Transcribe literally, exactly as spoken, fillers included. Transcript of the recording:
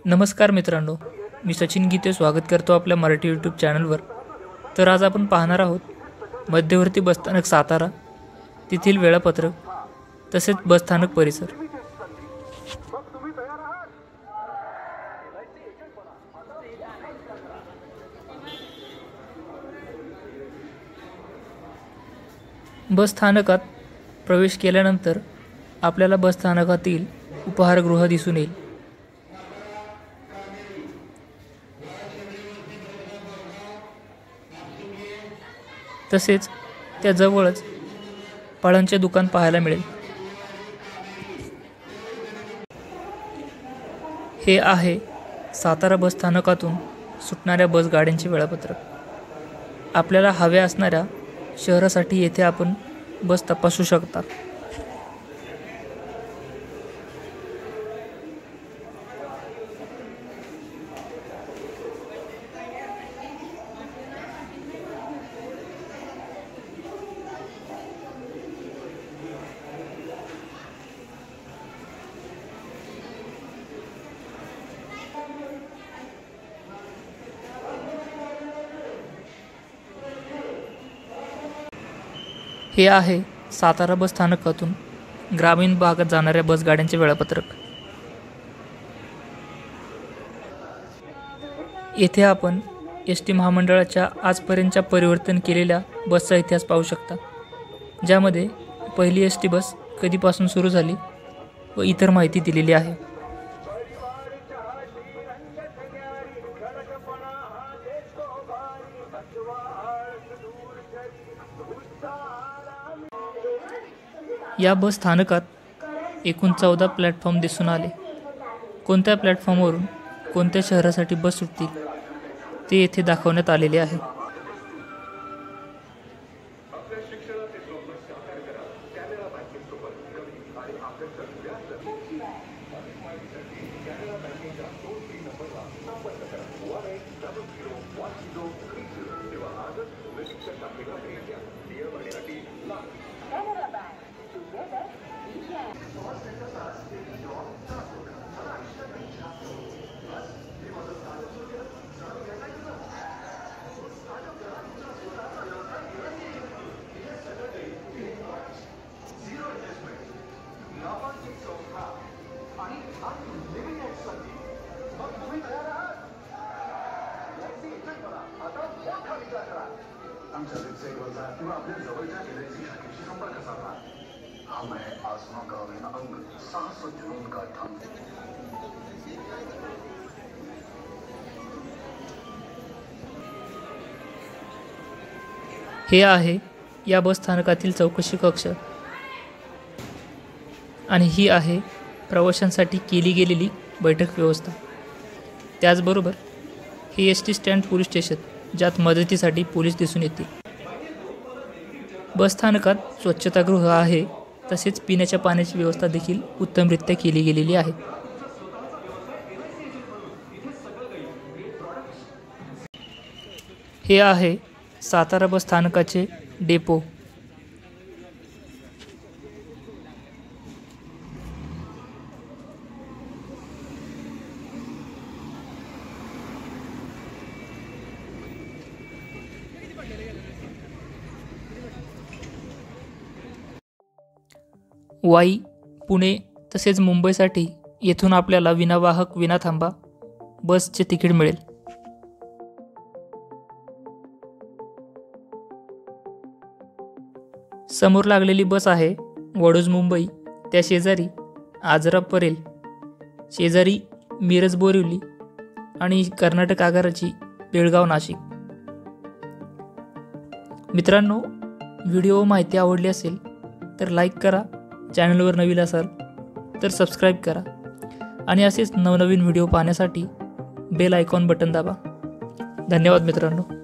नमस्कार मित्रांनो, मी सचिन गीते स्वागत करतो आपल्या मराठी यूट्यूब चॅनलवर। तर आज आपण पाहणार आहोत मध्यवर्ती बसस्थानक सातारा, तेथील वेळापत्रक तसेच बसस्थानक परिसर। बसस्थानकात प्रवेश केल्यानंतर आपल्याला बसस्थानकातील उपहारगृह दिसून येईल। तसेच त्याजवळच फळांचे दुकान पाहायला मिळेल। हे आहे सातारा बसस्थानकातून सुटणाऱ्या बस गाड्यांचे वेळापत्रक। आपल्याला हव्या असणाऱ्या शहरासाठी येथे आपण बस तपासू शकता। हे आहे सातारा बसस्थानकातून ग्रामीण भागात जाणाऱ्या बस गाड्यांचे वेळापत्रक। येथे आपण एस टी महामंडळाच्या आजपर्यंतच्या परिवर्तन केलेल्या बसचा इतिहास पाहू शकता, ज्यामध्ये पहिली एस टी बस कधीपासून सुरू झाली व इतर माहिती दिलेली आहे। या बस स्थानकात एकूण चौदा प्लॅटफॉर्म दिसून आले। कोणत्या प्लॅटफॉर्मवरून कोणत्या शहरासाठी बस सुटतील ते येथे दाखवण्यात आलेले आहे। हे आहे या बस स्थानकातील चौकशी कक्ष आणि ही आहे प्रवाशांसाठी केली गेलेली बैठक व्यवस्था। त्याचबरोबर हे S T stand police station, ज्यात मदतीसाठी पोलीस दिसून येतील। बस स्थानकात स्वच्छतागृह आहे, तसेच पिण्याच्या पाण्याची व्यवस्था देखील उत्तमरित्या केली गेलेली आहे। हे आहे सातारा बस स्थानकाचे डेपो। वाई, पुणे तसेच मुंबईसाठी येथून आपल्याला विनावाहक विनाथांबा बसचे तिकीट मिळेल। समोर लागलेली बस आहे वडोज मुंबई, त्या शेजारी आजरा परेल, शेजारी मिरज बोरिवली आणि कर्नाटक आगाराची बेळगाव नाशिक। मित्रांनो, व्हिडिओ माहिती आवडली असेल तर लाईक करा, चॅनलवर नवीन असाल तर सबस्क्राईब करा आणि असेच नवनवीन व्हिडिओ पाहण्यासाठी बेल आयकॉन बटन दाबा। धन्यवाद मित्रांनो।